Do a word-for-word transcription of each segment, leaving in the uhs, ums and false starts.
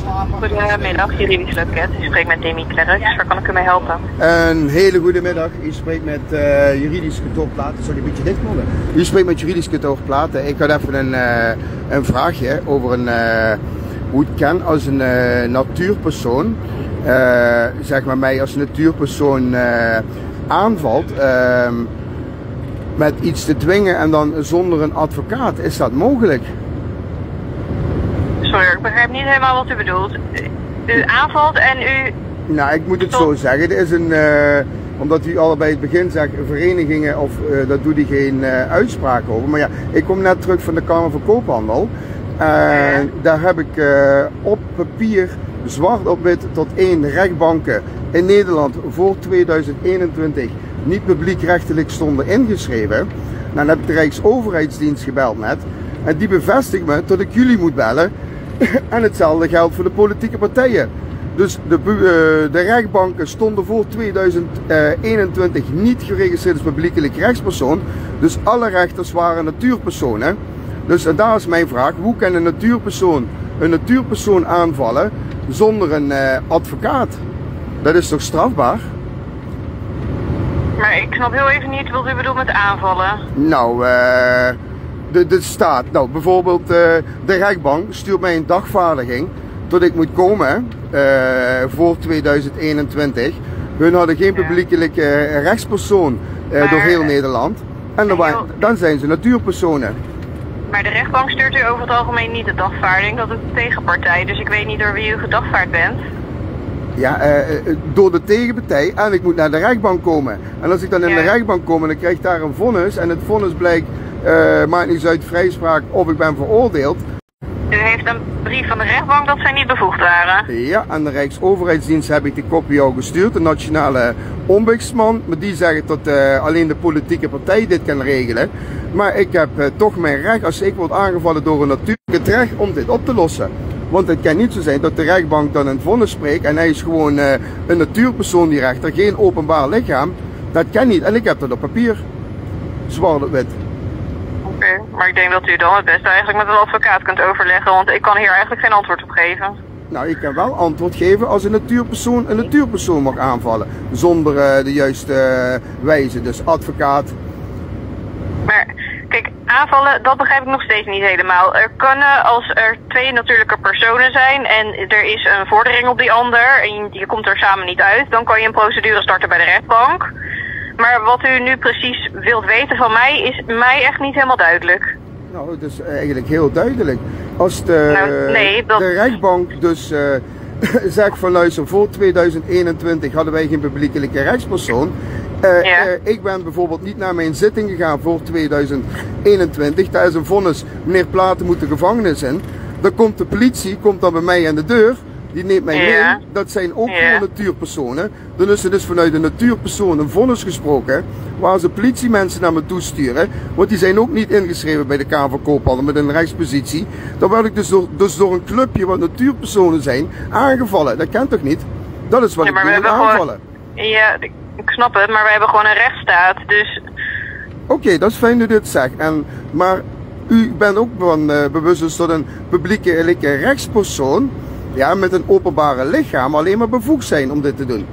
Goedemiddag, juridisch loket. U spreekt met Demi Klerks. Waar kan ik u mee helpen? Een hele goede middag. U spreekt met uh, juridisch kantoor Platen. Sorry, een beetje dicht worden. U spreekt met juridisch kantoor Platen. Ik had even een, uh, een vraagje over een, uh, hoe het kan als een uh, natuurpersoon, uh, zeg maar mij als natuurpersoon uh, aanvalt uh, met iets te dwingen en dan zonder een advocaat. Is dat mogelijk? Sorry, ik begrijp niet helemaal wat u bedoelt. U aanvalt en u... Nou, ik moet het zo zeggen. Er is een, uh, omdat u allebei het begin zegt, verenigingen, of uh, dat doet hij geen uh, uitspraak over. Maar ja, ik kom net terug van de Kamer van Koophandel. En uh, daar heb ik uh, op papier, zwart op wit, tot één rechtbanken in Nederland voor tweeduizend eenentwintig niet publiekrechtelijk stonden ingeschreven. Nou, dan heb ik de Rijksoverheidsdienst gebeld net. En die bevestigt me dat ik jullie moet bellen. En hetzelfde geldt voor de politieke partijen. Dus de, uh, de rechtbanken stonden voor tweeduizend eenentwintig niet geregistreerd als publiekelijk rechtspersoon. Dus alle rechters waren natuurpersonen. Dus en daar is mijn vraag. Hoe kan een natuurpersoon een natuurpersoon aanvallen zonder een uh, advocaat? Dat is toch strafbaar? Maar ik snap heel even niet wat u bedoelt met aanvallen. Nou, eh... Uh, De, de staat, nou bijvoorbeeld uh, de rechtbank stuurt mij een dagvaardiging dat ik moet komen uh, voor tweeduizend eenentwintig. Hun hadden geen publiekelijke uh, rechtspersoon uh, maar, door heel Nederland en dan, heel... dan zijn ze natuurpersonen. Maar de rechtbank stuurt u over het algemeen niet de dagvaarding, dat is de tegenpartij, dus ik weet niet door wie u gedagvaard bent. Ja, uh, door de tegenpartij en ik moet naar de rechtbank komen. En als ik dan in ja. de rechtbank kom en dan krijg ik daar een vonnis en het vonnis blijkt Uh, maakt niet uit vrijspraak of ik ben veroordeeld. U heeft een brief van de rechtbank dat zij niet bevoegd waren? Ja, aan de Rijksoverheidsdienst heb ik de kopie al gestuurd, de nationale ombudsman. Maar die zeggen dat uh, alleen de politieke partij dit kan regelen. Maar ik heb uh, toch mijn recht, als ik word aangevallen door een natuur, het recht om dit op te lossen. Want het kan niet zo zijn dat de rechtbank dan een vonnis spreekt en hij is gewoon uh, een natuurpersoon, die rechter, geen openbaar lichaam. Dat kan niet en ik heb dat op papier. Zwart op wit. Oké, okay, maar ik denk dat u dan het beste eigenlijk met een advocaat kunt overleggen, want ik kan hier eigenlijk geen antwoord op geven. Nou, ik kan wel antwoord geven als een natuurpersoon een natuurpersoon mag aanvallen, zonder uh, de juiste uh, wijze, dus advocaat. Maar, kijk, aanvallen, dat begrijp ik nog steeds niet helemaal. Er kunnen, als er twee natuurlijke personen zijn en er is een vordering op die ander en je, je komt er samen niet uit, dan kan je een procedure starten bij de rechtbank. Maar wat u nu precies wilt weten van mij is mij echt niet helemaal duidelijk. Nou, het is eigenlijk heel duidelijk. Als de, nou, nee, dat... de rechtbank dus uh, zegt van luister, voor tweeduizend eenentwintig hadden wij geen publiekelijke rechtspersoon. Uh, ja. uh, ik ben bijvoorbeeld niet naar mijn zitting gegaan voor tweeduizend eenentwintig. Daar is een vonnis, meneer Platen moet de gevangenis in. Dan komt de politie, komt dan bij mij aan de deur. Die neemt mij ja. mee, dat zijn ook ja. gewoon natuurpersonen. Dan is er dus vanuit de natuurpersoon een vonnis gesproken, waar ze politiemensen naar me toesturen. Want die zijn ook niet ingeschreven bij de Kamer van Koophandel met een rechtspositie. Dan word ik dus door, dus door een clubje wat natuurpersonen zijn aangevallen. Dat kan toch niet? Dat is wat ja, ik doe met aanvallen. Gewoon, ja, ik snap het, maar we hebben gewoon een rechtsstaat, dus... Oké, okay, dat is fijn dat u dit zegt. En, maar u bent ook van, uh, bewust dus dat een publieke rechtspersoon, ja, met een openbare lichaam alleen maar bevoegd zijn om dit te doen.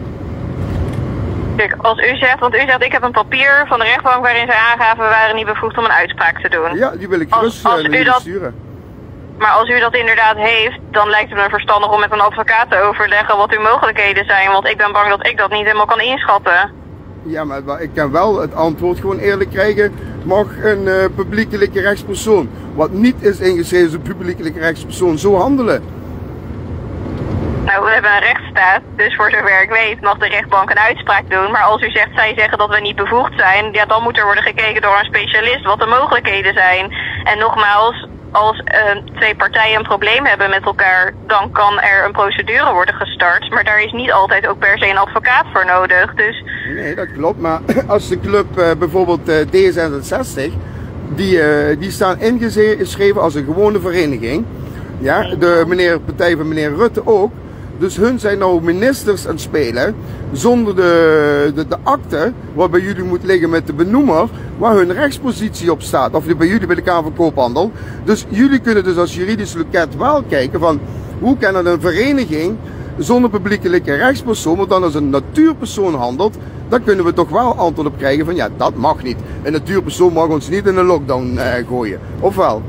Kijk, als u zegt, want u zegt ik heb een papier van de rechtbank waarin zij aangaven we waren niet bevoegd om een uitspraak te doen. Ja, die wil ik gerust als, als u dat, sturen. Maar als u dat inderdaad heeft, dan lijkt het me verstandig om met een advocaat te overleggen wat uw mogelijkheden zijn. Want ik ben bang dat ik dat niet helemaal kan inschatten. Ja, maar ik kan wel het antwoord gewoon eerlijk krijgen. Mag een uh, publiekelijke rechtspersoon, wat niet is ingeschreven als een publiekelijke rechtspersoon, zo handelen? Nou, we hebben een rechtsstaat, dus voor zover ik weet mag de rechtbank een uitspraak doen. Maar als u zegt, zij zeggen dat we niet bevoegd zijn, ja, dan moet er worden gekeken door een specialist wat de mogelijkheden zijn. En nogmaals, als uh, twee partijen een probleem hebben met elkaar, dan kan er een procedure worden gestart. Maar daar is niet altijd ook per se een advocaat voor nodig. Dus... Nee, dat klopt. Maar als de club uh, bijvoorbeeld uh, D zesenzestig, die, uh, die staan ingeschreven als een gewone vereniging. Ja, de meneer, partij van meneer Rutte ook. Dus hun zijn nou ministers aan het spelen, zonder de, de, de akte, wat bij jullie moet liggen met de benoemer, waar hun rechtspositie op staat. Of bij jullie bij de Kamer van Koophandel. Dus jullie kunnen dus als juridisch loket wel kijken van, hoe kan het een vereniging zonder publiekelijke rechtspersoon, want dan als een natuurpersoon handelt, dan kunnen we toch wel antwoord op krijgen van ja, dat mag niet. Een natuurpersoon mag ons niet in een lockdown uh, gooien. Of wel?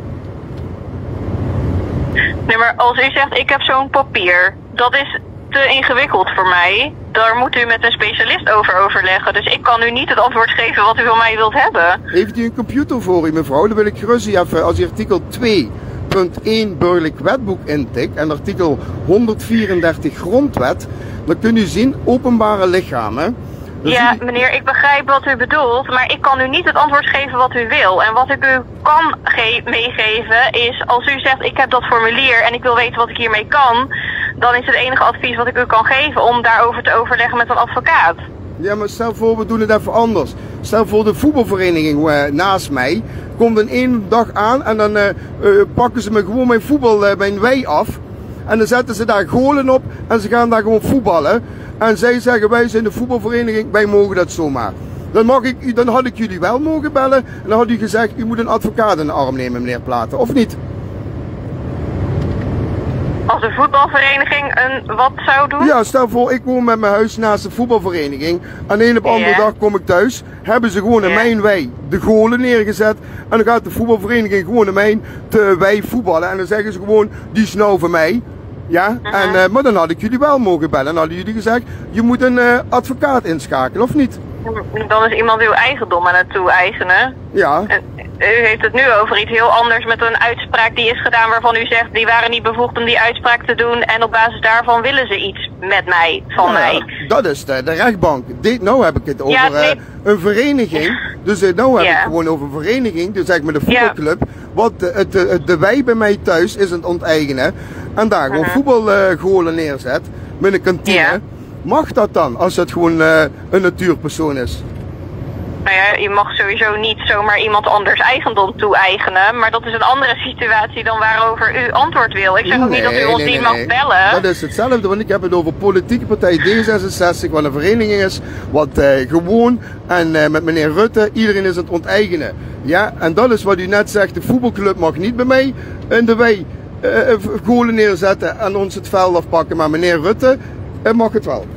Nee, maar als u zegt ik heb zo'n papier, dat is te ingewikkeld voor mij. Daar moet u met een specialist over overleggen. Dus ik kan u niet het antwoord geven wat u van mij wilt hebben. Heeft u een computer voor u, mevrouw? Dan wil ik gerust even, als u artikel twee punt één burgerlijk wetboek intikt en artikel honderdvierendertig grondwet, dan kunt u zien openbare lichamen. Dus ja, u... meneer, ik begrijp wat u bedoelt, maar ik kan u niet het antwoord geven wat u wil. En wat ik u kan meegeven is, als u zegt ik heb dat formulier en ik wil weten wat ik hiermee kan, dan is het enige advies wat ik u kan geven om daarover te overleggen met een advocaat. Ja, maar stel voor, we doen het even anders. Stel voor de voetbalvereniging uh, naast mij komt een één dag aan en dan uh, uh, pakken ze me gewoon mijn voetbal, uh, mijn wei af. En dan zetten ze daar golen op en ze gaan daar gewoon voetballen. En zij zeggen, wij zijn de voetbalvereniging, wij mogen dat zomaar. Dan, mag ik, dan had ik jullie wel mogen bellen en dan had u gezegd, u moet een advocaat in de arm nemen, meneer Platen, of niet? Als de voetbalvereniging een wat zou doen? Ja, stel voor, ik woon met mijn huis naast de voetbalvereniging. En een op de andere ja. dag kom ik thuis. Hebben ze gewoon in ja. mijn wei de golen neergezet. En dan gaat de voetbalvereniging gewoon in mijn te wei voetballen. En dan zeggen ze gewoon, die is nou van mij. Ja, uh-huh. en, uh, maar dan had ik jullie wel mogen bellen. En dan hadden jullie gezegd, je moet een uh, advocaat inschakelen, of niet? Dan is iemand uw eigendom aan het toe-eigenen. Ja. En u heeft het nu over iets heel anders met een uitspraak die is gedaan waarvan u zegt, die waren niet bevoegd om die uitspraak te doen en op basis daarvan willen ze iets met mij, van ja, mij. Dat is de, de rechtbank. Dit, nou heb ik het over ja, nee. uh, een vereniging. Dus uh, nou heb ja. ik gewoon over een vereniging, dus zeg maar de voetbalclub. Ja. Wat uh, het, uh, de wei bij mij thuis is het onteigenen. En daar gewoon uh-huh. voetbalgolen uh, neerzet met een kantine. Ja. Mag dat dan, als het gewoon uh, een natuurpersoon is? Nou ja, je mag sowieso niet zomaar iemand anders eigendom toe-eigenen, maar dat is een andere situatie dan waarover u antwoord wil. Ik zeg ook nee, niet dat u ons nee, niet nee, mag nee. bellen. Dat is hetzelfde, want ik heb het over politieke partij D zesenzestig, wat een vereniging is, wat uh, gewoon, en uh, met meneer Rutte, iedereen is het onteigenen. Ja, en dat is wat u net zegt, de voetbalclub mag niet bij mij in de wei uh, golen neerzetten en ons het veld afpakken, maar meneer Rutte uh, mag het wel.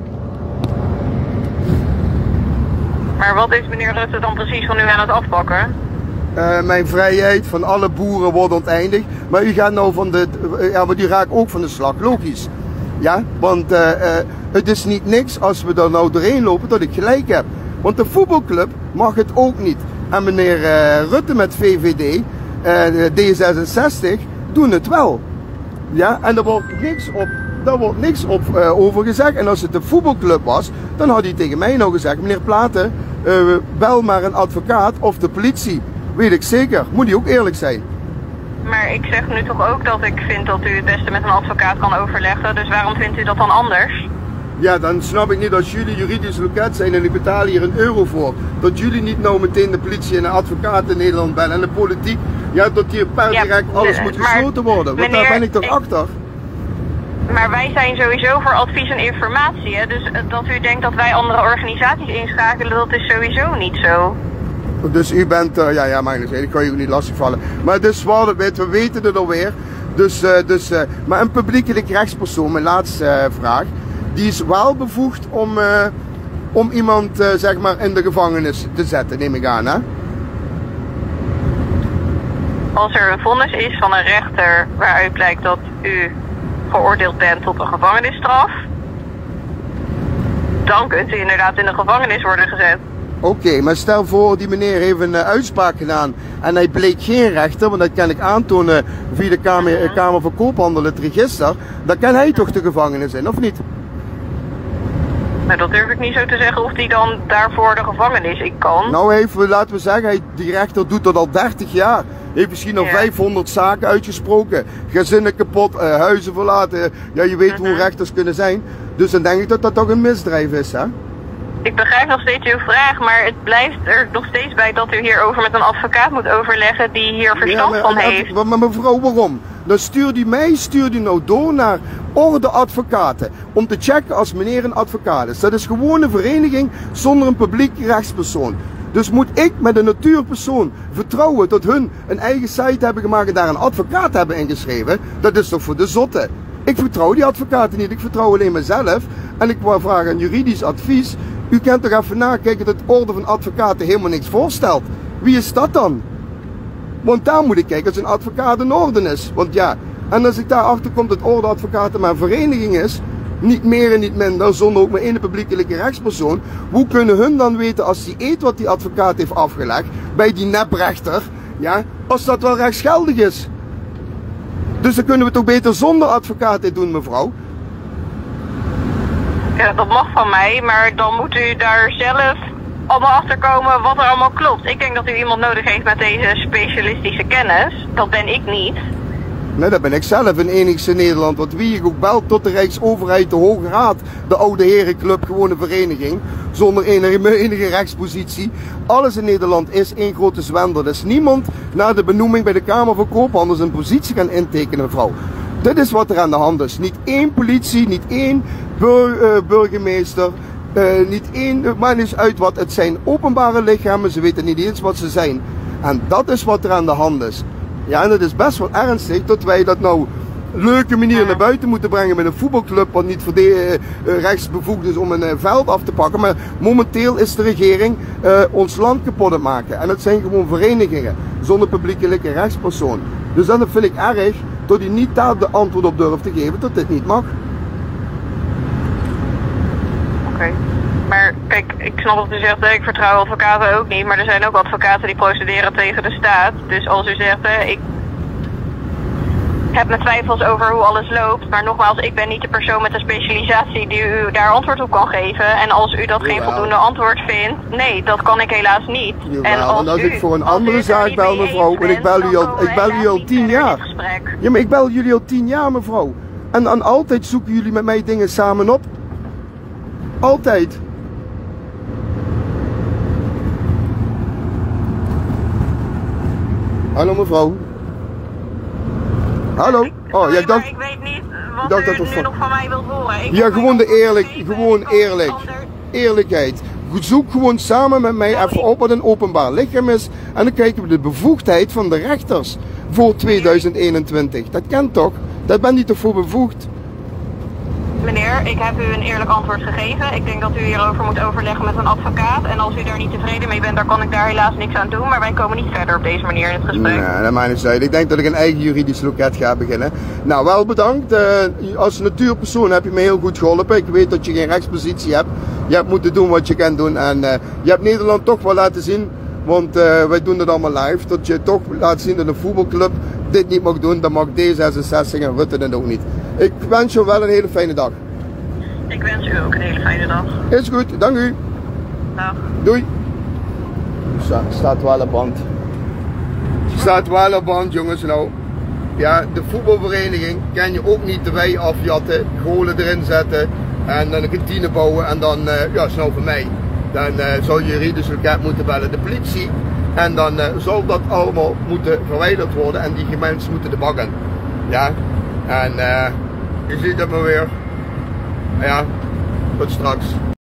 Maar wat is meneer Rutte dan precies van u aan het afpakken? Uh, mijn vrijheid van alle boeren wordt onteigend. Maar u gaat nou van de, uh, ja, maar u raakt ook van de slag, logisch. Ja, want uh, uh, het is niet niks als we er nou doorheen lopen dat ik gelijk heb. Want de voetbalclub mag het ook niet. En meneer uh, Rutte met V V D, uh, D zesenzestig, doen het wel. Ja, en er wordt niks op. Daar wordt niks op, uh, over gezegd. En als het de voetbalclub was, dan had hij tegen mij nou gezegd, meneer Platen, uh, bel maar een advocaat of de politie. Weet ik zeker. Moet hij ook eerlijk zijn. Maar ik zeg nu toch ook dat ik vind dat u het beste met een advocaat kan overleggen. Dus waarom vindt u dat dan anders? Ja, dan snap ik niet als jullie juridisch loket zijn en ik betaal hier een euro voor. Dat jullie niet nou meteen de politie en een advocaat in Nederland bellen en de politiek. Ja, dat hier per direct ja, alles moet gesloten worden. Want meneer, daar ben ik toch ik... achter. Maar wij zijn sowieso voor advies en informatie. Hè? Dus dat u denkt dat wij andere organisaties inschakelen, dat is sowieso niet zo. Dus u bent, uh, ja, ja, Magnus, ik kan je ook niet lastigvallen. Maar dus wat weet, we weten het alweer. Dus, uh, dus, uh, maar een publiekelijk rechtspersoon, mijn laatste uh, vraag, die is wel bevoegd om, uh, om iemand, uh, zeg maar, in de gevangenis te zetten, neem ik aan, hè? Als er een vonnis is van een rechter waaruit blijkt dat u veroordeeld bent tot een gevangenisstraf, dan kunt u inderdaad in de gevangenis worden gezet. Oké, okay, maar stel voor die meneer heeft een uh, uitspraak gedaan en hij bleek geen rechter, want dat kan ik aantonen via de Kamer, uh-huh. Kamer van Koophandel, het register, dan kan hij toch de gevangenis in, of niet? Nou, dat durf ik niet zo te zeggen of die dan daarvoor de gevangenis in kan. Nou, heeft, laten we zeggen, hij, die rechter doet dat al dertig jaar. Heeft misschien al ja. vijfhonderd zaken uitgesproken. Gezinnen kapot, uh, huizen verlaten. Ja, je weet uh-huh. hoe rechters kunnen zijn. Dus dan denk ik dat dat toch een misdrijf is, hè? Ik begrijp nog steeds uw vraag, maar het blijft er nog steeds bij dat u hierover met een advocaat moet overleggen die hier verstand ja, maar, van heeft. Maar, maar mevrouw, waarom? Dan stuurt u mij, stuurt u nou door naar orde advocaten. Om te checken als meneer een advocaat is. Dat is gewoon een vereniging zonder een publiek rechtspersoon. Dus moet ik met een natuurpersoon vertrouwen dat hun een eigen site hebben gemaakt en daar een advocaat hebben ingeschreven? Dat is toch voor de zotte? Ik vertrouw die advocaten niet, ik vertrouw alleen mezelf. En ik wil vragen een juridisch advies. U kent toch even nakijken dat het orde van advocaten helemaal niks voorstelt. Wie is dat dan? Want daar moet ik kijken als een advocaat in orde is. Want ja, en als ik daarachter kom dat orde advocaten maar een vereniging is, niet meer en niet minder, zonder ook maar één publiekelijke rechtspersoon, hoe kunnen hun dan weten als die eet wat die advocaat heeft afgelegd bij die neprechter, ja, als dat wel rechtsgeldig is? Dus dan kunnen we toch beter zonder advocaat dit doen, mevrouw? Ja, dat mag van mij, maar dan moet u daar zelf allemaal achter komen wat er allemaal klopt. Ik denk dat u iemand nodig heeft met deze specialistische kennis. Dat ben ik niet. Nee, dat ben ik zelf in enigste Nederland. Want wie ik ook belt tot de Rijksoverheid, de Hoge Raad, de Oude Herenclub, gewoon een vereniging. Zonder enige, enige rechtspositie. Alles in Nederland is één grote zwendel. Er is niemand na de benoeming bij de Kamer van Koophandel zijn positie kan intekenen, mevrouw. Dit is wat er aan de hand is. Niet één politie, niet één bur, uh, burgemeester, uh, niet één, uh, maakt niet uit wat. Het zijn openbare lichamen, ze weten niet eens wat ze zijn. En dat is wat er aan de hand is. Ja, en het is best wel ernstig dat wij dat nou leuke manier naar buiten moeten brengen met een voetbalclub wat niet uh, uh, rechtsbevoegd is om een uh, veld af te pakken. Maar momenteel is de regering uh, ons land kapot aan het maken. En het zijn gewoon verenigingen zonder publiekelijke rechtspersoon. Dus dat vind ik erg dat u niet daar de antwoord op durft te geven dat dit niet mag. Oké. Okay. Maar kijk, ik snap dat u zegt, ik vertrouw advocaten ook niet, maar er zijn ook advocaten die procederen tegen de staat. Dus als u zegt, ik heb mijn twijfels over hoe alles loopt, maar nogmaals, ik ben niet de persoon met de specialisatie die u daar antwoord op kan geven. En als u dat geen voldoende antwoord vindt, nee, dat kan ik helaas niet. Jawel, en als, en als u, ik voor een andere zaak bel, mevrouw, want ik bel u al, ik bel u al tien jaar. Ja, maar ik bel jullie al tien jaar, mevrouw. En, en altijd zoeken jullie met mij dingen samen op. Altijd. Hallo mevrouw. Hallo. Oh, jij dacht. Ik weet niet wat dacht u dat nu van... nog van mij wilt horen. Ik ja, gewoon de eerlijk, gewoon eerlijk. Eerlijkheid. Zoek gewoon samen met mij even op wat een openbaar lichaam is. En dan kijken we de bevoegdheid van de rechters voor tweeduizend eenentwintig. Dat kent toch? Daar ben je toch voor bevoegd? Meneer, ik heb u een eerlijk antwoord gegeven. Ik denk dat u hierover moet overleggen met een advocaat. En als u daar niet tevreden mee bent, dan kan ik daar helaas niks aan doen. Maar wij komen niet verder op deze manier in het gesprek. Nee, dat maakt niet uit. Ik denk dat ik een eigen juridisch loket ga beginnen. Nou, wel bedankt. Uh, als natuurpersoon heb je me heel goed geholpen. Ik weet dat je geen rechtspositie hebt. Je hebt moeten doen wat je kan doen. En uh, je hebt Nederland toch wel laten zien. Want uh, wij doen het allemaal live. Dat je toch laat zien dat een voetbalclub dit niet mag doen. Dan mag D zesenzestig en Rutte dat ook niet. Ik wens je wel een hele fijne dag. Ik wens u ook een hele fijne dag. Is goed, dank u. Dag. Doei. Sta, staat wel op band. Staat wel op band, jongens. Nou, ja, de voetbalvereniging kan je ook niet de wei afjatten, golen erin zetten en dan een kantine bouwen en dan, uh, ja, snel voor mij. Dan uh, zal je juridisch loket moeten bellen, de politie. En dan uh, zal dat allemaal moeten verwijderd worden en die mensen moeten de bak in. Ja, en uh, je ziet het maar weer. Ja, tot straks.